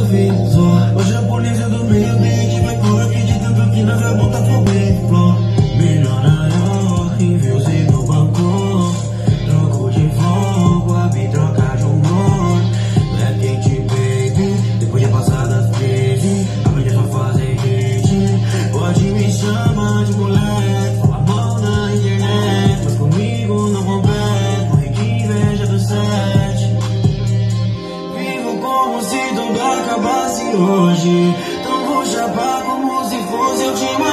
retrovisor. Hoje a polícia do meio ambiente vai por aqui de tanto que nós é Botafogo em flor. Milionário, envios no banco, troco de fogo, a troca de humor. Não é quente, baby, depois de passadas crise, aprendi a só fazer hit. Pode me chamar de moleque, fala mal na internet, mas comigo não compete, morre de inveja do set. Vivo como se tudo acabasse hoje, então vou chapar como se fosse a última